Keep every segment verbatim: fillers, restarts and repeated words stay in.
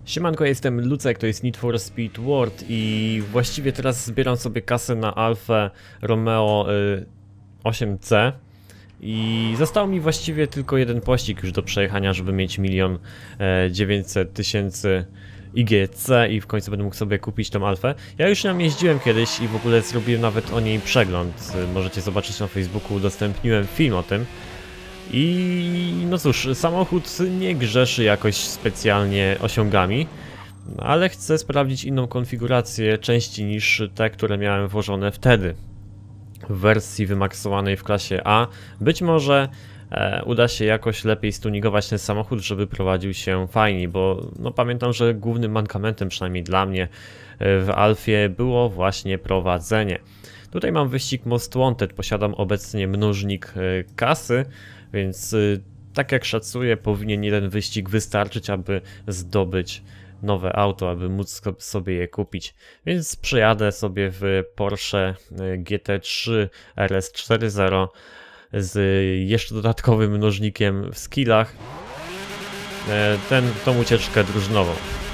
Siemanko, jestem Lucek, to jest Need for Speed World i właściwie teraz zbieram sobie kasę na Alfę Romeo y, osiem C i został mi właściwie tylko jeden pościg już do przejechania, żeby mieć milion dziewięćset tysięcy I G C i w końcu będę mógł sobie kupić tą Alfę. Ja już nią jeździłem kiedyś i w ogóle zrobiłem nawet o niej przegląd, możecie zobaczyć na Facebooku, udostępniłem film o tym. I no cóż, samochód nie grzeszy jakoś specjalnie osiągami, ale chcę sprawdzić inną konfigurację części niż te, które miałem włożone wtedy w wersji wymaksowanej w klasie A. Być może e, uda się jakoś lepiej stunigować ten samochód, żeby prowadził się fajniej, bo no, pamiętam, że głównym mankamentem, przynajmniej dla mnie, w Alfie było właśnie prowadzenie. Tutaj mam wyścig Most Wanted, posiadam obecnie mnożnik kasy, więc tak jak szacuję, powinien jeden wyścig wystarczyć, aby zdobyć nowe auto, aby móc sobie je kupić. Więc przejadę sobie w Porsche G T trzy R S cztery zero z jeszcze dodatkowym mnożnikiem w skillach, ten, tą ucieczkę drużynową.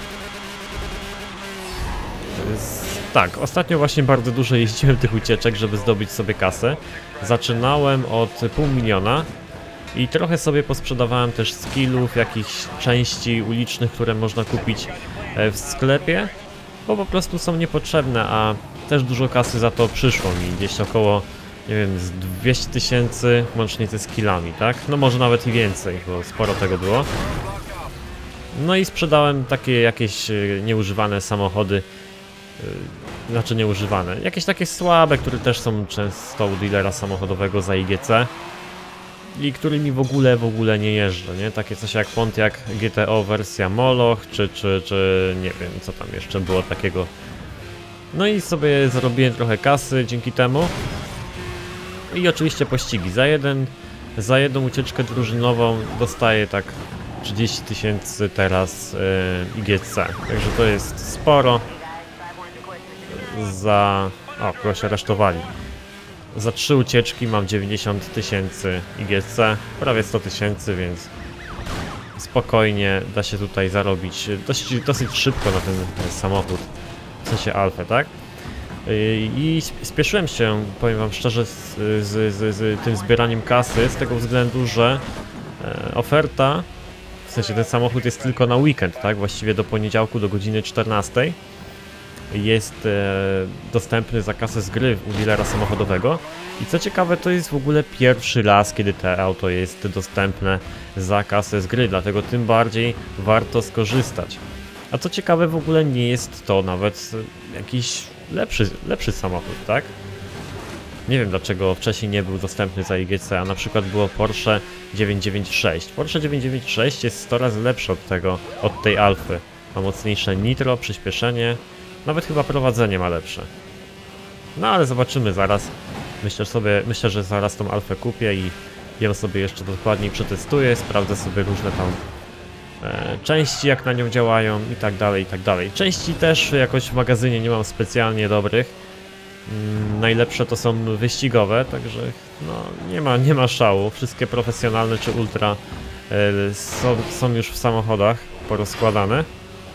Tak, ostatnio właśnie bardzo dużo jeździłem tych ucieczek, żeby zdobyć sobie kasę. Zaczynałem od pół miliona i trochę sobie posprzedawałem też skillów, jakichś części ulicznych, które można kupić w sklepie, bo po prostu są niepotrzebne, a też dużo kasy za to przyszło mi, gdzieś około, nie wiem, z dwieście tysięcy łącznie ze skillami, tak? No może nawet i więcej, bo sporo tego było. No i sprzedałem takie jakieś nieużywane samochody, znaczy nieużywane, jakieś takie słabe, które też są często u dealera samochodowego za I G C i którymi w ogóle, w ogóle nie jeżdżę, nie? Takie coś jak Pontiac G T O wersja Moloch, czy, czy, czy nie wiem, co tam jeszcze było takiego. No i sobie zarobiłem trochę kasy dzięki temu. I oczywiście pościgi. Za jeden, za jedną ucieczkę drużynową dostaję tak trzydzieści tysięcy teraz yy, I G C, także to jest sporo. Za... o, kogoś się aresztowali. Za trzy ucieczki mam dziewięćdziesiąt tysięcy I G C, prawie sto tysięcy, więc spokojnie da się tutaj zarobić dość, dosyć szybko na ten, ten samochód, w sensie Alfę, tak? I spieszyłem się, powiem wam szczerze, z, z, z, z tym zbieraniem kasy, z tego względu, że oferta, w sensie ten samochód jest tylko na weekend, tak? Właściwie do poniedziałku do godziny czternastej. Jest e, dostępny za kasę z gry u dealera samochodowego i co ciekawe, to jest w ogóle pierwszy raz, kiedy to auto jest dostępne za kasę z gry, dlatego tym bardziej warto skorzystać. A co ciekawe, w ogóle nie jest to nawet jakiś lepszy, lepszy samochód, tak? Nie wiem, dlaczego wcześniej nie był dostępny za I G C, a na przykład było Porsche dziewięćset dziewięćdziesiąt sześć. Porsche dziewięćset dziewięćdziesiąt sześć jest sto razy lepszy od tego, od tej Alfy. Ma mocniejsze nitro, przyspieszenie. Nawet chyba prowadzenie ma lepsze. No ale zobaczymy zaraz. Myślę sobie, myślę, że zaraz tą Alfę kupię i ją sobie jeszcze dokładniej przetestuję. Sprawdzę sobie różne tam e, części, jak na nią działają i tak dalej, i tak dalej. Części też jakoś w magazynie nie mam specjalnie dobrych. Mm, najlepsze to są wyścigowe, także no, nie ma, nie ma szału. Wszystkie profesjonalne czy ultra e, są, są już w samochodach porozkładane.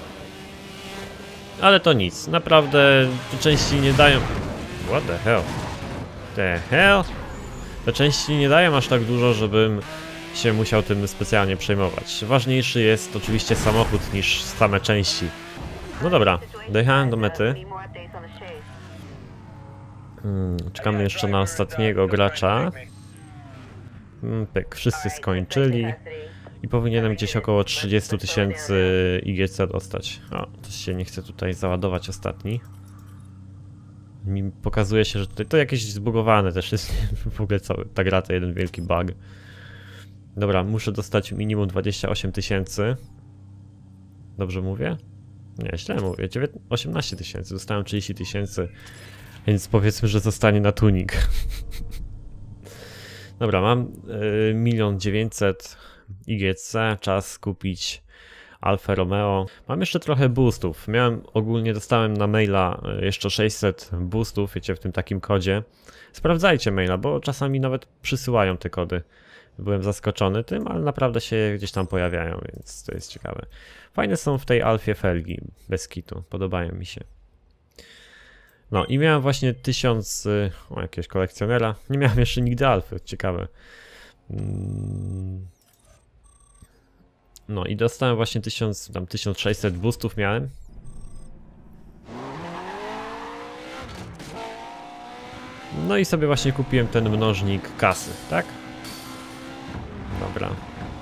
Ale to nic, naprawdę te części nie dają... What the hell? The hell? Te części nie dają aż tak dużo, żebym się musiał tym specjalnie przejmować. Ważniejszy jest oczywiście samochód niż same części. No dobra, dojechałem do mety. Hmm, czekamy jeszcze na ostatniego gracza. Hmm, pyk, wszyscy skończyli. I powinienem gdzieś około trzydzieści tysięcy I G C dostać. O, to się nie chce tutaj załadować ostatni. Mi pokazuje się, że tutaj to jakieś zbugowane też jest w ogóle cały, ta gra to jeden wielki bug. Dobra, muszę dostać minimum dwadzieścia osiem tysięcy. Dobrze mówię? Nie, źle mówię. osiemnaście tysięcy, dostałem trzydzieści tysięcy, więc powiedzmy, że zostanie na tuning. Dobra, mam milion dziewięćset I G C, czas kupić Alfa Romeo. Mam jeszcze trochę boostów. Miałem, ogólnie dostałem na maila jeszcze sześćset boostów, wiecie, w tym takim kodzie. Sprawdzajcie maila, bo czasami nawet przysyłają te kody. Byłem zaskoczony tym, ale naprawdę się gdzieś tam pojawiają, więc to jest ciekawe. Fajne są w tej Alfie felgi, bez kitu, podobają mi się. No i miałem właśnie tysiąc, o, jakiegoś kolekcjonera. Nie miałem jeszcze nigdy Alfy, ciekawe. No i dostałem właśnie tysiąc, tam tysiąc sześćset boostów miałem. No i sobie właśnie kupiłem ten mnożnik kasy, tak? Dobra.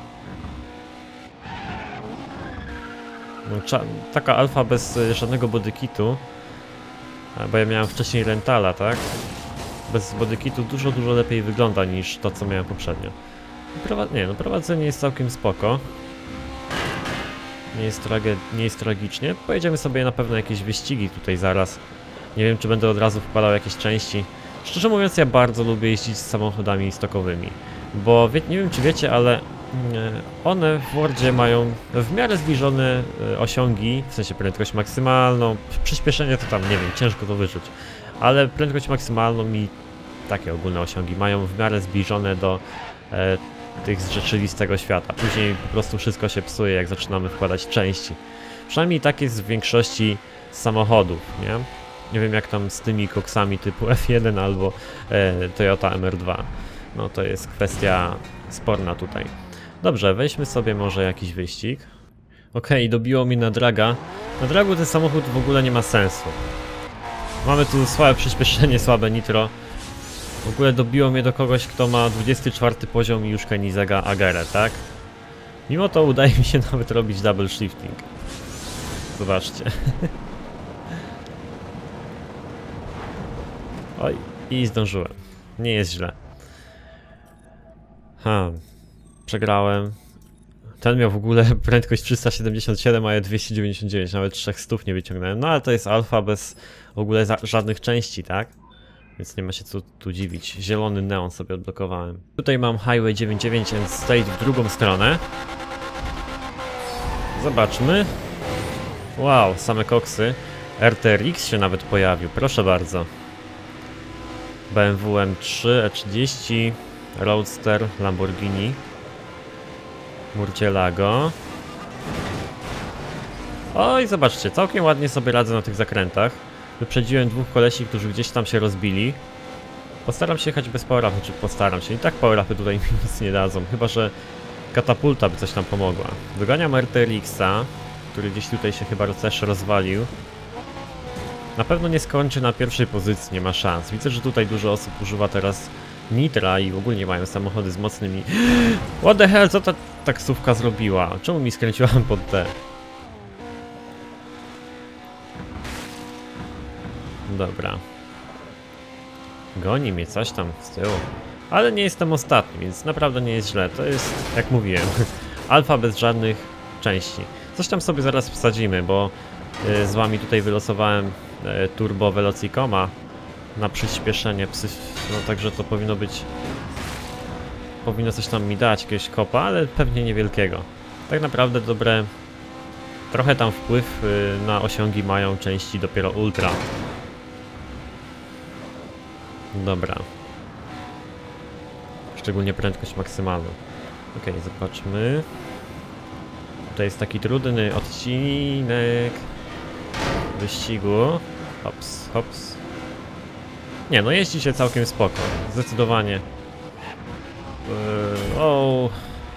No, taka alfa bez żadnego bodykitu. Bo ja miałem wcześniej rentala, tak? Bez bodykitu dużo, dużo lepiej wygląda niż to, co miałem poprzednio. Prowa nie, no prowadzenie jest całkiem spoko. Nie jest, trage nie jest tragicznie. Pojedziemy sobie na pewno jakieś wyścigi tutaj zaraz. Nie wiem, czy będę od razu wkładał jakieś części. Szczerze mówiąc, ja bardzo lubię jeździć z samochodami stokowymi. Bo wie nie wiem, czy wiecie, ale one w Wordzie mają w miarę zbliżone osiągi, w sensie prędkość maksymalną, przyspieszenie to tam, nie wiem, ciężko to wyczuć, ale prędkość maksymalną i takie ogólne osiągi mają w miarę zbliżone do e, tych z rzeczywistego świata. Później po prostu wszystko się psuje, jak zaczynamy wkładać części. Przynajmniej tak jest w większości samochodów, nie? Nie wiem, jak tam z tymi koksami typu F jeden albo e, Toyota M R dwa. No to jest kwestia sporna tutaj. Dobrze, weźmy sobie może jakiś wyścig. Okej, okay, dobiło mi na draga. Na dragu ten samochód w ogóle nie ma sensu. Mamy tu słabe przyspieszenie, słabe nitro. W ogóle dobiło mnie do kogoś, kto ma dwudziesty czwarty poziom i już Koenigsegga Agera, tak? Mimo to udaje mi się nawet robić double shifting. Zobaczcie. Oj, i zdążyłem. Nie jest źle. Ha, przegrałem. Ten miał w ogóle prędkość trzysta siedemdziesiąt siedem, a ja dwieście dziewięćdziesiąt dziewięć, nawet trzech stów nie wyciągnąłem. No ale to jest alfa bez w ogóle żadnych części, tak? Więc nie ma się co tu dziwić. Zielony neon sobie odblokowałem. Tutaj mam Highway dziewięćdziesiąt dziewięć and State w drugą stronę. Zobaczmy. Wow, same koksy. R T R X się nawet pojawił, proszę bardzo. B M W M trzy, E trzydzieści, Roadster, Lamborghini, Murcielago. Oj, zobaczcie, całkiem ładnie sobie radzę na tych zakrętach. Wyprzedziłem dwóch kolesi, którzy gdzieś tam się rozbili. Postaram się jechać bez power-upy, czy postaram się. I tak power-upy tutaj mi nic nie dadzą, chyba że katapulta by coś tam pomogła. Doganiam R T R X-a, który gdzieś tutaj się chyba też rozwalił. Na pewno nie skończy na pierwszej pozycji, nie ma szans. Widzę, że tutaj dużo osób używa teraz nitra i ogólnie mają samochody z mocnymi... What the hell, co ta taksówka zrobiła? Czemu mi skręciłam pod T? Dobra. Goni mnie coś tam z tyłu. Ale nie jestem ostatni, więc naprawdę nie jest źle. To jest, jak mówiłem, alfa bez żadnych części. Coś tam sobie zaraz wsadzimy, bo y, z wami tutaj wylosowałem y, Turbo Velocicoma na przyspieszenie psy, no także to powinno być, powinno coś tam mi dać, jakiegoś kopa, ale pewnie niewielkiego. Tak naprawdę dobre, trochę tam wpływ y, na osiągi mają części dopiero ultra. Dobra. Szczególnie prędkość maksymalną. Ok, zobaczmy. Tutaj jest taki trudny odcinek wyścigu. Hops, hops. Nie, no jeździ się całkiem spoko. Zdecydowanie. Yy, o,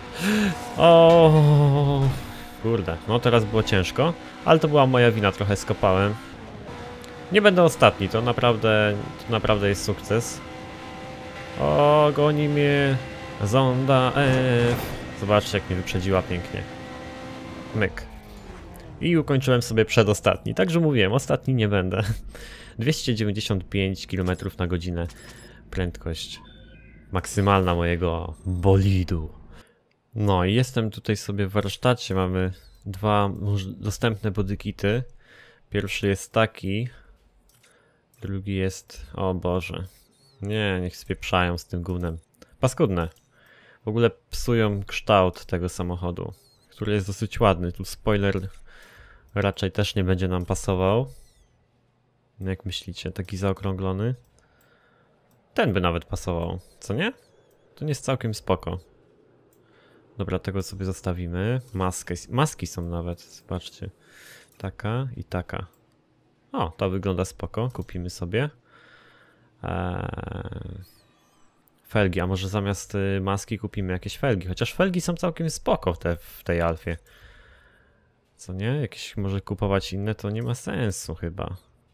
o, kurde, no teraz było ciężko, ale to była moja wina, trochę skopałem. Nie będę ostatni, to naprawdę, to naprawdę jest sukces. O, goni mnie Zonda F. Zobaczcie, jak mnie wyprzedziła pięknie. Myk. I ukończyłem sobie przedostatni, także mówiłem, ostatni nie będę. dwieście dziewięćdziesiąt pięć kilometrów na godzinę prędkość maksymalna mojego bolidu. No i jestem tutaj sobie w warsztacie, mamy dwa dostępne bodykity. Pierwszy jest taki, drugi jest... o Boże. Nie, niech spieprzają z tym gównem. Paskudne. W ogóle psują kształt tego samochodu, który jest dosyć ładny. Tu spoiler raczej też nie będzie nam pasował. Jak myślicie, taki zaokrąglony? Ten by nawet pasował, co nie? To nie jest całkiem spoko. Dobra, tego sobie zostawimy. Maskę, maski są nawet, zobaczcie. Taka i taka. O, to wygląda spoko, kupimy sobie. Eee... Felgi, a może zamiast y, maski kupimy jakieś felgi? Chociaż felgi są całkiem spoko te, w tej alfie. Co nie? Jakieś może kupować inne, to nie ma sensu chyba.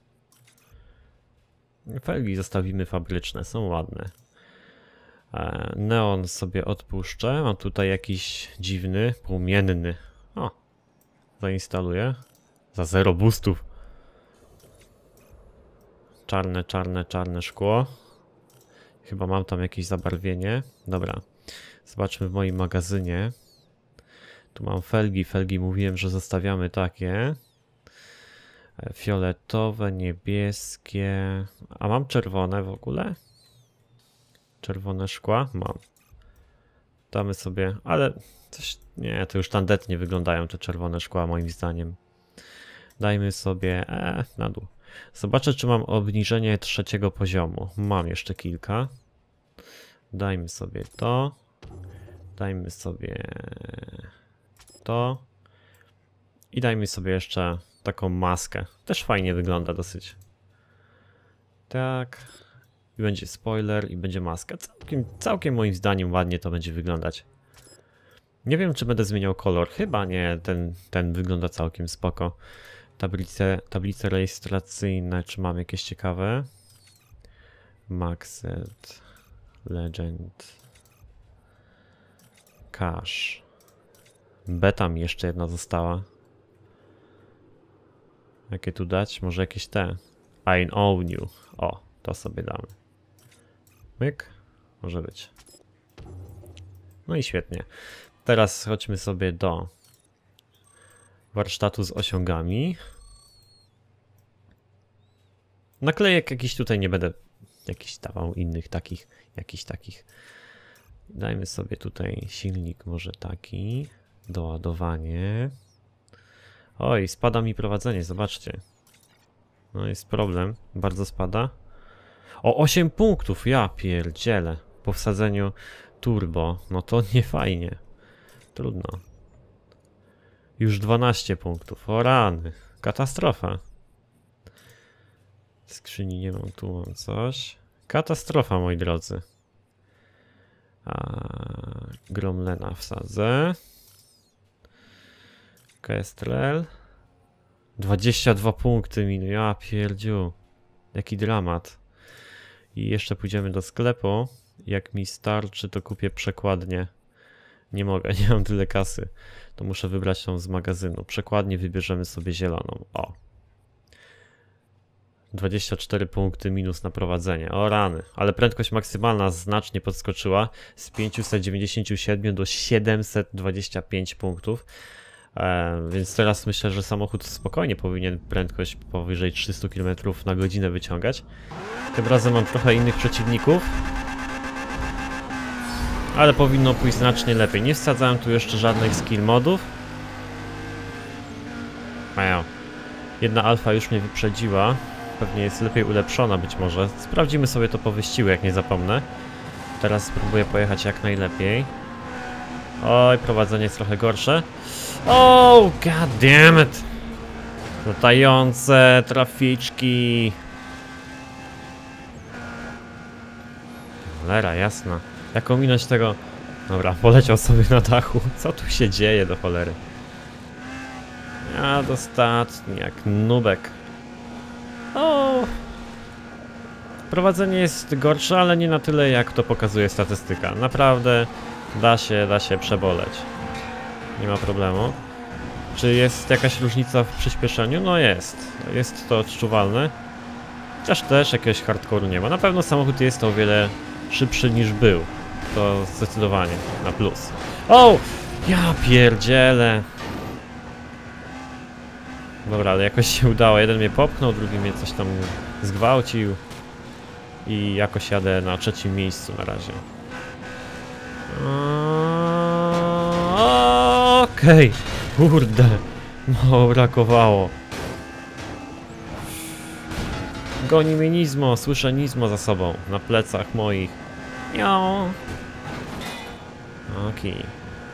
Felgi zostawimy fabryczne, są ładne. E, neon sobie odpuszczę. Mam tutaj jakiś dziwny, płomienny. O, zainstaluję. Za zero boostów. Czarne, czarne, czarne szkło. Chyba mam tam jakieś zabarwienie. Dobra, zobaczmy w moim magazynie. Tu mam felgi, felgi mówiłem, że zostawiamy takie. Fioletowe, niebieskie. A mam czerwone w ogóle? Czerwone szkła? Mam. Damy sobie, ale coś, nie, to już tandetnie wyglądają te czerwone szkła moim zdaniem. Dajmy sobie, e, na dół. Zobaczę, czy mam obniżenie trzeciego poziomu. Mam jeszcze kilka. Dajmy sobie to. Dajmy sobie to. I dajmy sobie jeszcze taką maskę. Też fajnie wygląda dosyć. Tak. I będzie spoiler i będzie maska. Całkiem, całkiem moim zdaniem ładnie to będzie wyglądać. Nie wiem, czy będę zmieniał kolor. Chyba nie. Ten, ten wygląda całkiem spoko. Tablice, tablice rejestracyjne. Czy mam jakieś ciekawe? Maxed. Legend. Cash. Beta mi jeszcze jedna została. Jakie tu dać? Może jakieś te. I own you. O, to sobie damy. Myk. Może być. No i świetnie. Teraz chodźmy sobie do warsztatu z osiągami. Naklejek jakiś tutaj nie będę jakiś dawał innych takich, jakiś takich. Dajmy sobie tutaj silnik może taki. Doładowanie. Oj, spada mi prowadzenie, zobaczcie. No jest problem, bardzo spada. O, osiem punktów, ja pierdzielę. Po wsadzeniu turbo, no to nie fajnie. Trudno. Już dwanaście punktów, o rany. Katastrofa. W skrzyni nie mam, tu mam coś. Katastrofa, moi drodzy. A, Gromlena wsadzę. Kestrel. dwadzieścia dwa punkty minus. Ja pierdziu. Jaki dramat. I jeszcze pójdziemy do sklepu. Jak mi starczy, to kupię przekładnię. Nie mogę, nie mam tyle kasy. To muszę wybrać tą z magazynu. Przekładnię wybierzemy sobie zieloną. O. dwadzieścia cztery punkty minus na prowadzenie. O rany. Ale prędkość maksymalna znacznie podskoczyła. Z pięciuset dziewięćdziesięciu siedmiu do siedemset dwudziestu pięciu punktów. E, więc teraz myślę, że samochód spokojnie powinien prędkość powyżej trzystu kilometrów na godzinę wyciągać. Tym razem mam trochę innych przeciwników. Ale powinno pójść znacznie lepiej. Nie wsadzałem tu jeszcze żadnych skill modów. Mają. Jedna alfa już mnie wyprzedziła. Pewnie jest lepiej ulepszona być może. Sprawdzimy sobie to po wyścigu, jak nie zapomnę. Teraz spróbuję pojechać jak najlepiej. Oj, prowadzenie jest trochę gorsze. Oh, god damn it! Latające traficzki. Cholera, jasna. Jak ominąć tego... Dobra, poleciał sobie na dachu. Co tu się dzieje do cholery? Ja dostatni jak nubek. O! Prowadzenie jest gorsze, ale nie na tyle, jak to pokazuje statystyka. Naprawdę da się, da się przeboleć. Nie ma problemu. Czy jest jakaś różnica w przyspieszeniu? No jest. Jest to odczuwalne. Chociaż też jakiegoś hardcore'u nie ma. Na pewno samochód jest o wiele szybszy niż był. To zdecydowanie na plus. O! Ja pierdzielę. Dobra, ale jakoś się udało. Jeden mnie popchnął, drugi mnie coś tam zgwałcił. I jakoś jadę na trzecim miejscu na razie. O, Okej, okay. Kurde, mało brakowało. Goni mnie Nizmo, słyszę Nizmo za sobą, na plecach moich. Miau. Okej. Okay.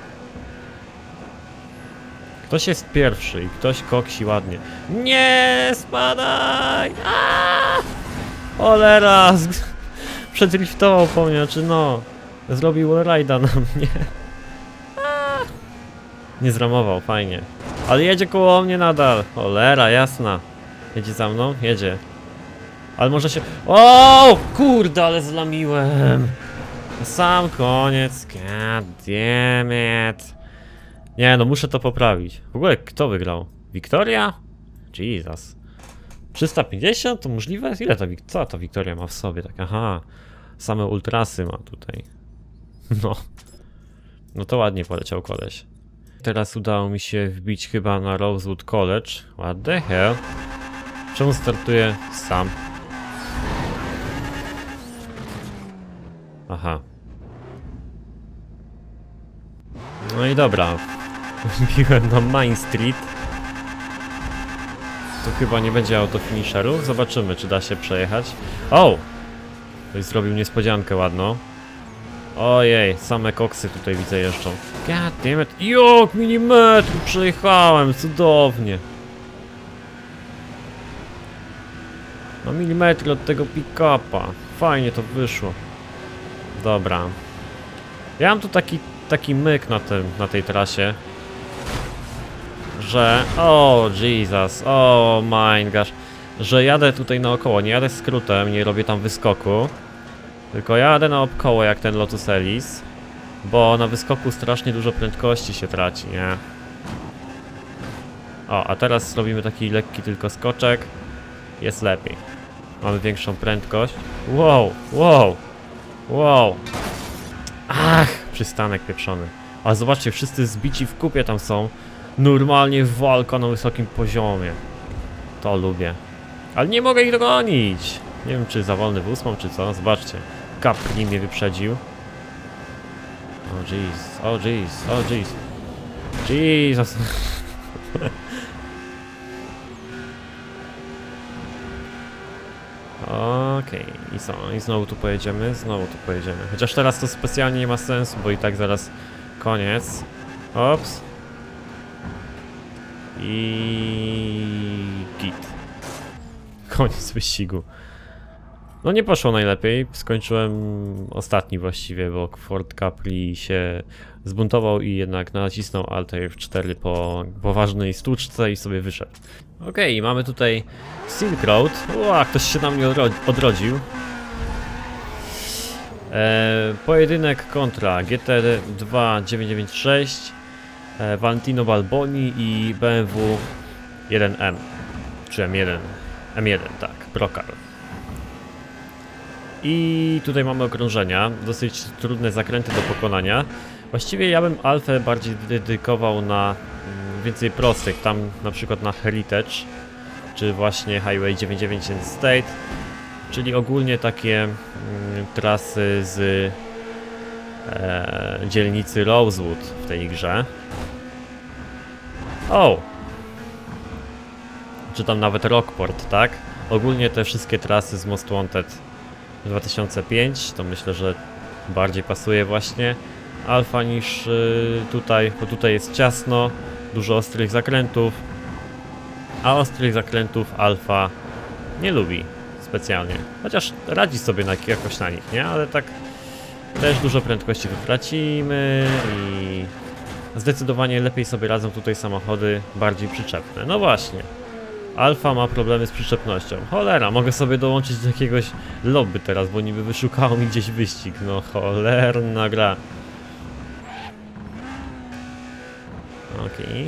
Ktoś jest pierwszy i ktoś koksi ładnie. Nie, spadaj! Aaaa! Cholera! Przedriftował po mnie, czy no. Zrobił wallride'a na mnie. Aaaa! Nie zramował, fajnie. Ale jedzie koło mnie nadal. Cholera, jasna. Jedzie za mną? Jedzie. Ale może się... O, kurde, ale zlamiłem. Na sam koniec. God damn it. Nie, no muszę to poprawić. W ogóle kto wygrał? Wiktoria? Jesus. trzysta pięćdziesiąt? To możliwe? Ile ta Wik- Co ta Wiktoria ma w sobie? Tak, aha. Same ultrasy ma tutaj. No. No to ładnie poleciał koleś. Teraz udało mi się wbić chyba na Rosewood College. What the hell? Czemu startuję sam? Aha. No i dobra. Wbiłem na Main Street. Tu chyba nie będzie autofinisherów. Zobaczymy, czy da się przejechać. O! Ktoś zrobił niespodziankę ładną. Ojej, same koksy tutaj widzę jeżdżą. God damn it. Jok, milimetr przejechałem, cudownie. No milimetry od tego pick-upa. Fajnie to wyszło. Dobra. Ja mam tu taki, taki myk na, tym, na tej trasie. Że... O, Jesus. O, my gosh. Że jadę tutaj naokoło. Nie jadę skrótem, nie robię tam wyskoku. Tylko jadę naokoło jak ten Lotus Elise. Bo na wyskoku strasznie dużo prędkości się traci, nie? O, a teraz robimy taki lekki tylko skoczek. Jest lepiej. Mamy większą prędkość. Wow, wow, wow. Ach, przystanek pieprzony. A zobaczcie, wszyscy zbici w kupie tam są. Normalnie walka na wysokim poziomie. To lubię. Ale nie mogę ich dogonić. Nie wiem, czy za wolny wóz mam, czy co. Zobaczcie. Capri mnie wyprzedził. O jeez, o jeez, o jeez. Jesus. Okej, okay. I co? I znowu tu pojedziemy? Znowu tu pojedziemy. Chociaż teraz to specjalnie nie ma sensu, bo i tak zaraz koniec. Ops. I git. Koniec wyścigu. No nie poszło najlepiej. Skończyłem ostatni właściwie, bo Ford Capri się zbuntował i jednak nacisnął Alt F cztery po poważnej stłuczce i sobie wyszedł. Okej, okay, mamy tutaj Silk Road. Ła, ktoś się na mnie odrodził. E, pojedynek kontra G T dwa dziewięćset dziewięćdziesiąt sześć, e, Valentino Balboni i B M W jeden M. Czy M jeden? M jeden, tak, Procar. I tutaj mamy okrążenia, dosyć trudne zakręty do pokonania. Właściwie ja bym Alfę bardziej dedykował na więcej prostych, tam na przykład na Heritage, czy właśnie Highway dziewięćset dziewięćdziesiąt State, czyli ogólnie takie mm, trasy z e, dzielnicy Rosewood w tej grze. O! Czy tam nawet Rockport, tak? Ogólnie te wszystkie trasy z Most Wanted dwa tysiące pięć, to myślę, że bardziej pasuje właśnie Alfa niż y, tutaj, bo tutaj jest ciasno, dużo ostrych zakrętów, a ostrych zakrętów Alfa nie lubi specjalnie, chociaż radzi sobie na, jakoś na nich, nie? Ale tak też dużo prędkości wytracimy i zdecydowanie lepiej sobie radzą tutaj samochody bardziej przyczepne. No właśnie. Alfa ma problemy z przyczepnością. Cholera, mogę sobie dołączyć do jakiegoś lobby teraz, bo niby wyszukało mi gdzieś wyścig. No cholerna gra. Okej. Okay.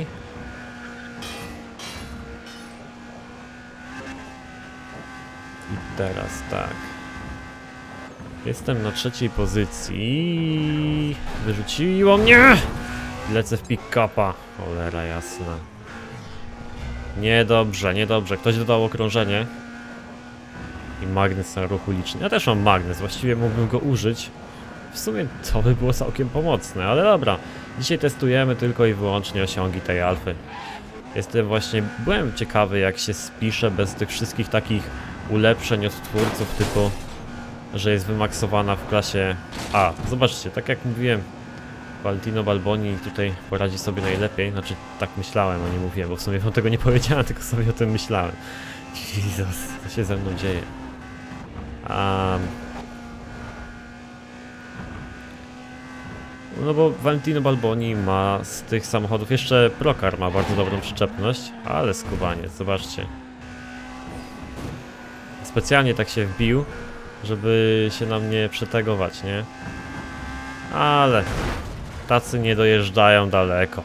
I teraz tak. Jestem na trzeciej pozycji. Wyrzuciło mnie! Lecę w pick-upa. Cholera jasna. Niedobrze, niedobrze. Ktoś dodał okrążenie. I magnes na ruch uliczny. Ja też mam magnes, właściwie mógłbym go użyć w sumie to by było całkiem pomocne, ale dobra. Dzisiaj testujemy tylko i wyłącznie osiągi tej alfy. Jestem właśnie, byłem ciekawy jak się spisze bez tych wszystkich takich ulepszeń od twórców typu, że jest wymaksowana w klasie A. Zobaczcie, tak jak mówiłem, Valentino Balboni tutaj poradzi sobie najlepiej, znaczy tak myślałem, a nie mówiłem, bo w sumie wam tego nie powiedziałem, tylko sobie o tym myślałem. Jezus, co się ze mną dzieje? Um, no bo Valentino Balboni ma z tych samochodów, jeszcze Procar ma bardzo dobrą przyczepność, ale skubaniec, zobaczcie. Specjalnie tak się wbił, żeby się na mnie przetegować, nie? Ale tacy nie dojeżdżają daleko.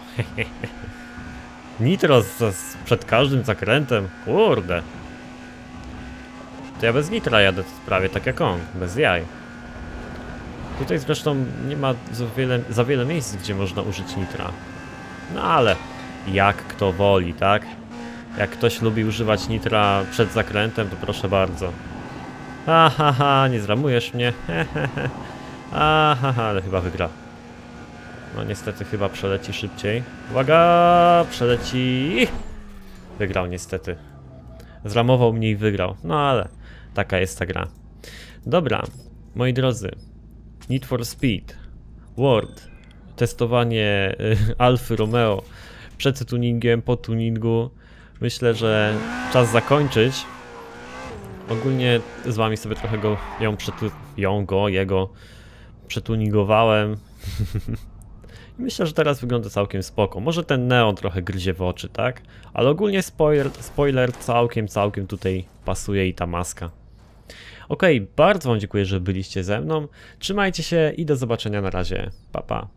Nitro z, z, przed każdym zakrętem, kurde. To ja bez nitra jadę prawie tak jak on, bez jaj. Tutaj zresztą nie ma za wiele, za wiele miejsc, gdzie można użyć nitra. No ale jak kto woli, tak? Jak ktoś lubi używać nitra przed zakrętem, to proszę bardzo. Aha, ha, nie zramujesz mnie. Aha, ha, ale chyba wygra. No niestety chyba przeleci szybciej. Uwaga, przeleci. Wygrał niestety. Zramował mnie i wygrał. No ale taka jest ta gra. Dobra, moi drodzy. Need for Speed World. Testowanie y, Alfy Romeo przed tuningiem, po tuningu. Myślę, że czas zakończyć. Ogólnie z wami sobie trochę go, ją, przetu, ją go, jego przetuningowałem. Myślę, że teraz wygląda całkiem spoko. Może ten neon trochę gryzie w oczy, tak? Ale ogólnie spoiler, spoiler całkiem, całkiem tutaj pasuje i ta maska. Okej, bardzo wam dziękuję, że byliście ze mną. Trzymajcie się i do zobaczenia na razie. Pa, pa.